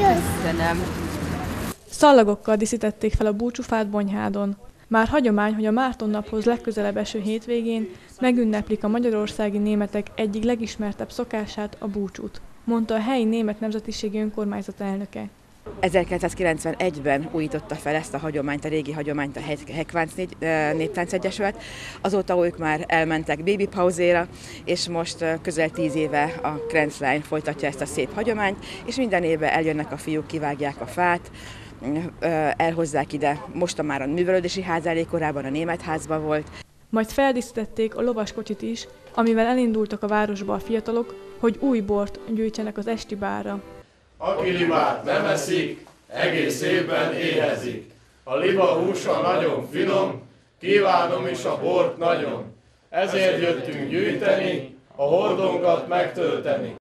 Köszönöm. Szallagokkal díszítették fel a búcsúfát Bonyhádon. Már hagyomány, hogy a Márton naphoz legközelebb eső hétvégén megünneplik a magyarországi németek egyik legismertebb szokását, a búcsút, mondta a helyi német nemzetiségi önkormányzat elnöke. 1991-ben újította fel ezt a hagyományt, a régi hagyományt a Hekvánc Néptánc Egyesület. Azóta ők már elmentek baby pauzéra, és most közel 10 éve a Krenzlein folytatja ezt a szép hagyományt, és minden évben eljönnek a fiúk, kivágják a fát, elhozzák ide, most már a művelődési ház elé, korábban a német házban volt. Majd feldíszítették a lovaskocsit is, amivel elindultak a városba a fiatalok, hogy új bort gyűjtsenek az esti bárra. Aki libát nem eszik, egész évben éhezik. A liba húsa nagyon finom, kívánom is a bort nagyon. Ezért jöttünk gyűjteni, a hordónkat megtölteni.